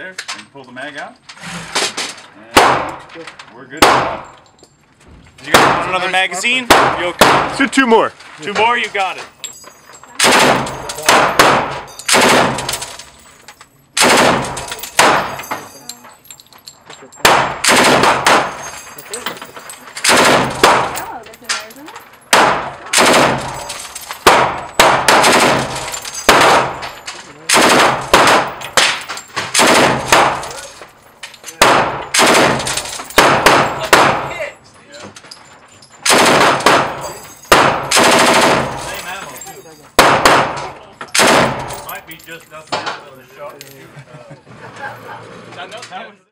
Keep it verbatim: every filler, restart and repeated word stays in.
there and pull the mag out. And we're good to go. Did you guys want another magazine? You okay? Let's do two more. Two more, you got it. Might be just nothing out of the shot. Uh, that, that was